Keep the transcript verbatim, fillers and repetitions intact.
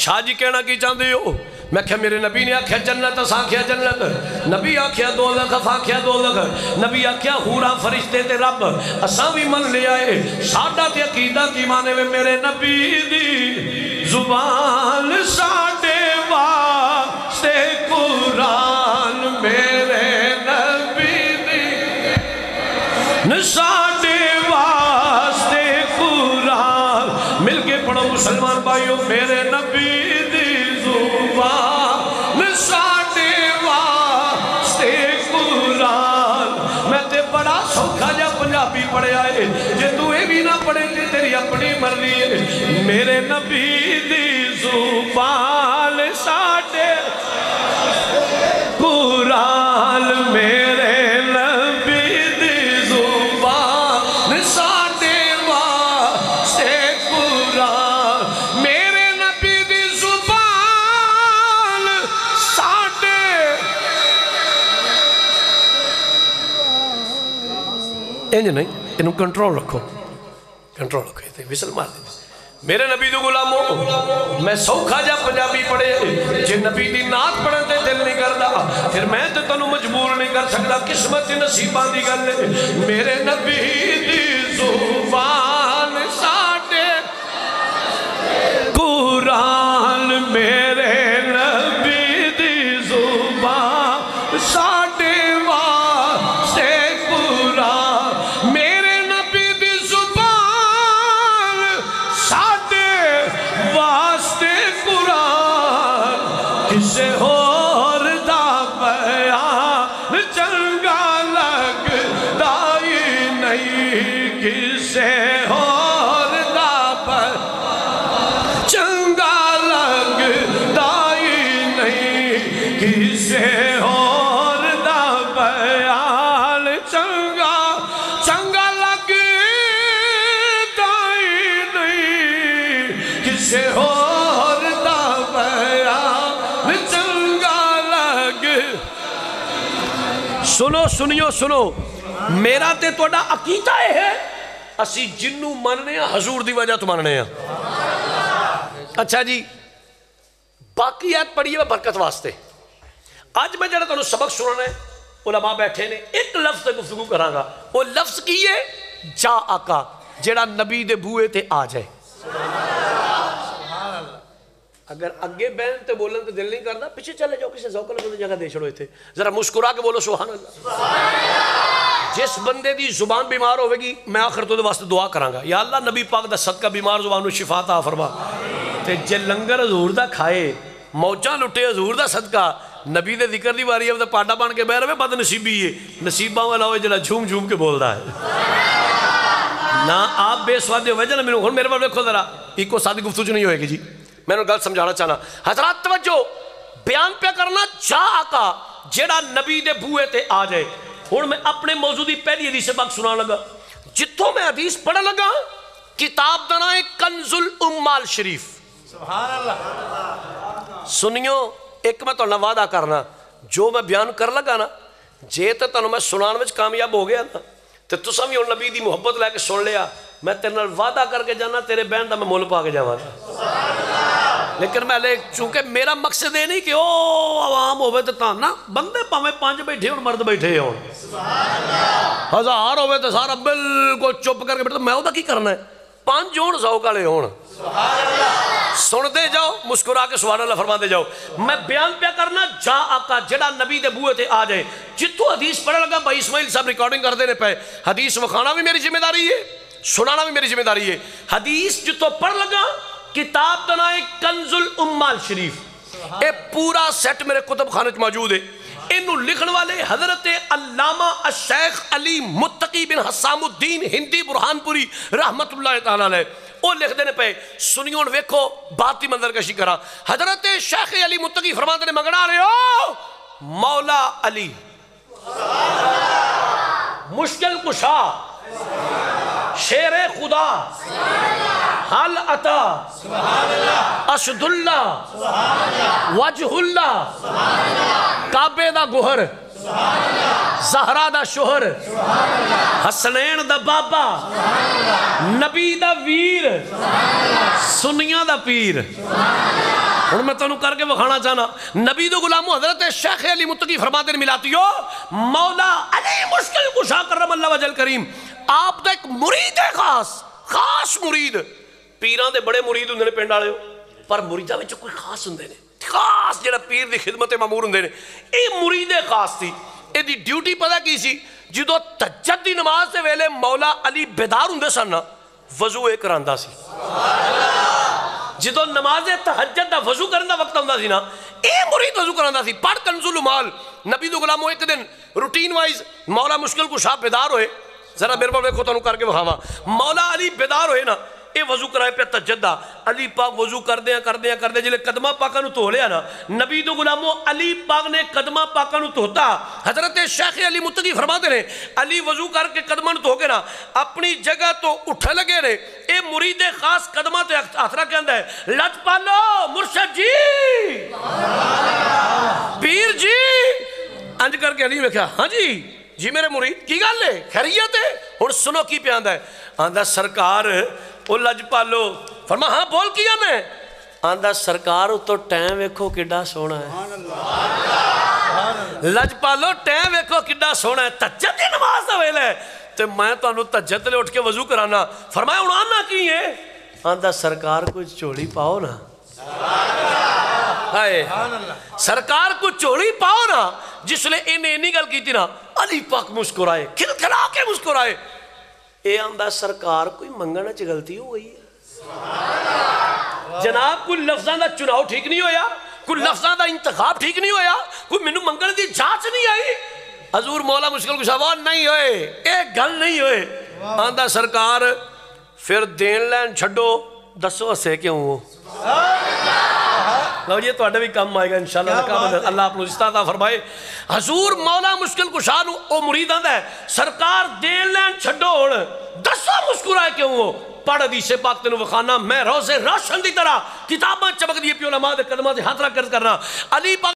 شاہ جی کہنا کی چاہتے ہو؟ میں کہا میرے نبی نے آکھیا جنت، اساں آکھیا جنت، نبی آکھیا دوزخ، اساں آکھیا دوزخ، نبی آکھیا حوراں فرشتے تے رب، اساں بھی من لے آئے، ساڈا تے عقیدہ کی مانے میں میرے نبی دی زبان ساڈے واسطے قرآن، میرے نبی دی ساڈے واسطے قرآن، مل کے پڑھو مسلمان بھائیو، میرے نبی دی زبان ساڈے واسطے قرآن۔ میں تے بڑا سوکھا جا پنجابی پڑھیا ہے، جے تو اے بھی نہ پڑھے تے تیری اپنی مرضی ہے، میرے نبی دی زبان ساڈے قرآن، میرے نبی دی زبان ساڈے واسطے قرآن، میرے نبی دی زبان ساڈے۔ انج نہیں، انہوں کنٹرول رکھو، کنٹرول رکھو، یہ وصل مار دیں۔ میرے نبی دو غلاموں، میں سوکھا جا پنجابی پڑھے، جے نبی دی نات پڑھن تے دل نہیں کردا، پھر میں تے تنوں مجبور نہیں کر سکتا، قسمت نصیبان دی گل ہے، میرے نبی دی زبان ساڈے قرآن، میرے نبی دی زبان ساڈے واسطے قرآن، میرے نبی دی زبان ساڈے واسطے قرآن، کسے ہور دا بیان چنگا لگدا ہی نہیں، کسے ہور دا بیان چنگا لگدا ہی نہیں، کسے ہور دا بیان چنگا چنگا لگدا ہی نہیں، کسے ہور دا بیان چنگا لگ۔ سنو سنیو سنو، میرا تے توڑا عقیدہ ہے، اسی جنوں مننے ہیں حضور دی وجہ تو مننے ہیں۔ اچھا جی، باقی آیت پڑھیے برکت واسطے۔ آج میں جڑا تنوں سبق سننے علماء بیٹھے نے، ایک لفظ سے گفتگو کراں گا، وہ لفظ کی ہے جا آقا، جڑا نبی دے بوئے تے آ جائے۔ اگر اگے بین تے بولن تے دل نہیں کرنا، پیچھے چلے جاؤ، کسی ذوق اللہ جگہ دے چھڑو تھے، ذرا مسکرا کے بولو سبحان اللہ۔ جس بندے دی زبان بیمار ہوئے گی، میں آخر تو دے واسطے دعا کراں گا، یا اللہ نبی پاک دا صدقہ بیمار زبان نو شفا عطا فرما۔ تے جے لنگر حضور دا کھائے، موجاں لٹے حضور دا صدقہ، نبی دے ذکر دی واری ہے، پاڑا بان کے بہ رہے بد نصیبی ہے، نصیبہ والا ہوئے جڑا جھوم جھوم کے بول رہا ہے۔ نہ آپ بے سوادے ہوئے جنہ میرے میرے بار دیکھو ذرا، ایک کو ساتھی گفتگو نہیں ہوئے گی جی، میں نے گل سمجھانا چاہنا۔ حضرات توجہ، بیان پہ کرنا جا آقا جیڑا نبی دے بوئے تے آ جائے۔ اور میں اپنے موضوع دی پہلی حدیث پاک سنا لگا، جتوں میں حدیث پڑھا لگا، کتاب دا نام ہے کنز الامال شریف۔ سبحان اللہ۔ سنیو، ایک میں تو نہ وعدہ کرنا، جو میں بیان کر لگا نا، جے تے تنوں میں سنان وچ کامیاب ہو گیا نا، تے تساں بھی اور نبی دی محبت لے کے سن لیا، میں تیرے نال وعدہ کر کے جانا تیرے بہن دا میں مول پا کے جاواں گا۔ لیکن میں لے چونکہ میرا مقصد ہے نہیں کہ او عوام ہوئے تے تاں نا، بندے پاویں پانچ بیٹھے اور مرد بیٹھے ہون، ہزار ہوئے تے سارا بالکل چپ کر کے بیٹھے، میں ہوتا کی کرنا ہے، پانچ ہون سو کالے ہون۔ سن دے جاؤ، مسکرا کے سبحان اللہ فرما دے جاؤ۔ میں بیان پہ کرنا جا آقا جڑا نبی دے بوئے تے آ جائے۔ جتوں حدیث پڑھا لگا بھائی اسماعیل صاحب ریکارڈنگ کر دینے پہ، حدیث وکھانا بھی میری ذمہ داری ہے، سنانا بھی میری ذمہ داری ہے۔ حدیث جتوں پڑھ لگا، کتاب دا نام ہے کنز الامال شریف، اے پورا سیٹ میرے کتب خانے موجود ہے۔ انہوں لکھن والے حضرت علامہ الشیخ علی متقی بن حسام الدین ہندی برہان پوری رحمت اللہ تعالیٰ علیہ، وہ لکھ دینے پہ سنیوں ویکھو باتی منظر کشی کرا۔ حضرت شیخ علی متقی فرماتے نے مگنا رہے ہو مولا علی مشکل کشا، شیر خدا، حل عطا، اسد اللہ، وجہ اللہ، کعبے دا گوہر، زہرا دا شوہر، حسنین دا بابا، نبی دا ویر، سنیاں دا پیر، ہوں میں تمہیں کر کے بکھانا چاہنا نبی دو غلامو حضرت شیخ علی متقی فرماتے ہیں ملاتیو مولا علی مشکل کشا کرم اللہ وجل کریم آپ دا ایک مرید ہے خاص خاص مرید پیران دے بڑے مرید ہوندے نے پنڈ والے پر مریداں وچ کوئی خاص ہوندے نے خاص جڑا پیر دی خدمت مامور ہوندے نے اے مرید خاص تھی اے دی ڈیوٹی پتہ کی سی جدو تہجد دی نماز دے ویلے مولا علی بیدار ہوندے سن وضو اے کراندا سی جدو نماز تہجد دا وضو کرن دا وقت ہوندا سی نا اے مرید وضو کراندا سی پڑھ کنز المال نبی دو غلامو ایک دن روٹین وائز مولا مشکل کشا بیدار ہوئے ذرا میرے پاس دیکھو تانوں کر کے بخاواں مولا علی بیدار ہوئے نا اے وضو کرائے پہ تہجد دا علی پاک وضو کر دیا کر دیا کر دیا جلے قدمہ پاکا نو تو لیا نا نبی دو غلامو علی پاک نے قدمہ پاکا نو توتا حضرت شیخ علی متقی فرماتے ہیں علی وضو کر کے قدمہ نو تو کے نا اپنی جگہ تو اٹھے لگے نے اے مرید خاص قدمہ تے آترہ کے اندر ہے لٹ پالو مرشد جی پیر جی انج کر کے علی میں کہا ہاں جی جی میرے مرید کی گل ہے خیریت ہے اور سنو کی پہ آندہ ہے آندہ سرکار او لج پالو فرما ہاں بول کیا میں آندہ سرکار تو ٹائم ویکھو کڈا سونا ہے لج پالو ٹائم ویکھو کڈا سونا ہے تہجد دی نماز دا ویلا ہے تے میں تو انہوں تہجد لے اٹھ کے وضو کرانا فرمایا انہاں کی ہے آندہ سرکار کو چوڑی پاؤ نا ہائے سرکار کو چوڑی پاؤ نا جس لئے انہیں انہی گل کی تھی نا علی پاک مسکرائے کھل کھلا کے مسکرائے اے آمدہ سرکار کوئی منگنا چھ غلطی ہو گئی جناب کوئی لفظان دا چناؤ ٹھیک نہیں ہویا کوئی لفظان دا انتخاب ٹھیک نہیں ہویا کوئی منو منگل دی جانچ نہیں آئی حضور مولا مشکل کشاوان نہیں ہوئے ایک گل نہیں ہوئے آمدہ سرکار پھر دین لین چھڑو دسو اسے کیوں ہو لو یہ تو اڈے بھی کم آئے گا انشاءاللہ اللہ آپ نے استعداد فرمائے حضور مولا مشکل کشانو او مرید آندہ ہے سرکار دین لین چھڑو ہوڑ دسو مسکرائے کیوں ہو پڑھ حدیث پاک تینو وخانا میں روزے روشن دی طرح کتاباں چمک دیئے پی علماء دے قدمہ دے ہاتھ رکھ کرنا علی پاک